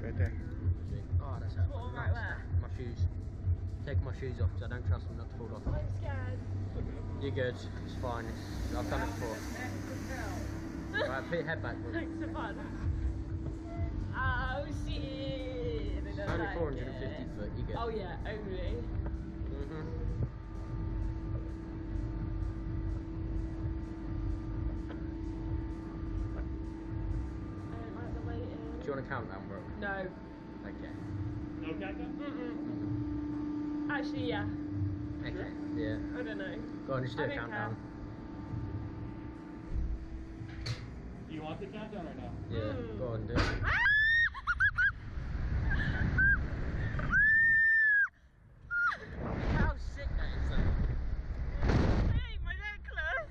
Right there. Oh, that's it. What, right where? My shoes. Take my shoes off because I don't trust them not to fall off. I'm scared. You're good. It's fine. I've done it before. Right, put your head back. Thanks for fun. Oh shit! Only 450 foot. You good? Oh yeah, only. Do you want to count down, bro? No. Okay. No countdown? Actually, yeah. Okay. Yeah. I don't know. Go on, just do I a don't countdown. Do you want the countdown or no? Yeah. Go on, do it. How sick that is, though. Hey, my necklace!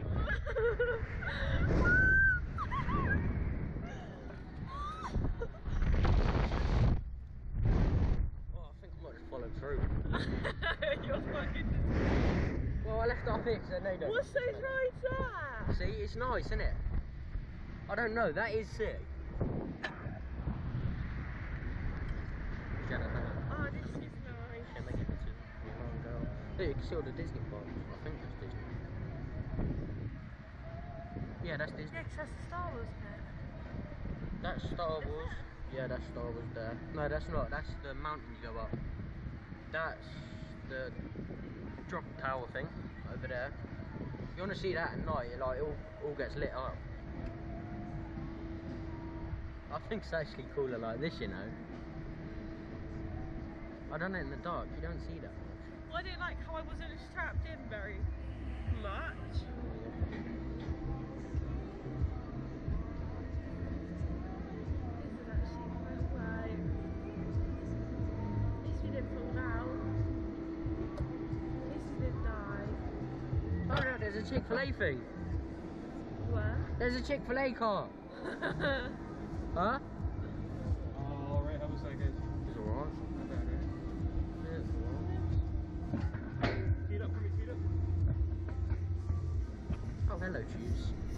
Oh, I think I might just follow through. You're fucking. Well, I left it up here because I know don't. What's those rides there? See, it's nice, isn't it? I don't know, that is sick. Oh, this is nice. Can they give it to you? Yeah, you can see all the Disney parks. I think that's Disney. Yeah, that's Disney. Yeah, 'cause that's the Star Wars bit. That's Star Wars. Yeah, that's Star Wars there. No, that's not. That's the mountain you go up. That's the drop tower thing over there. You want to see that at night? Like it all gets lit up. I think it's actually cooler like this, you know. I done it in the dark. You don't see that much. Well, I didn't like how I wasn't strapped in very much. This is actually quite right. At least we didn't fall down. At least we didn't die. Oh no, there's a Chick-fil-A thing. Where? There's a Chick-fil-A car. Huh? Oh, alright, how was that, guys? It's alright. Not bad, right? Yeah, it's alright. Feet up for me, feet up. Oh, hello, Juice.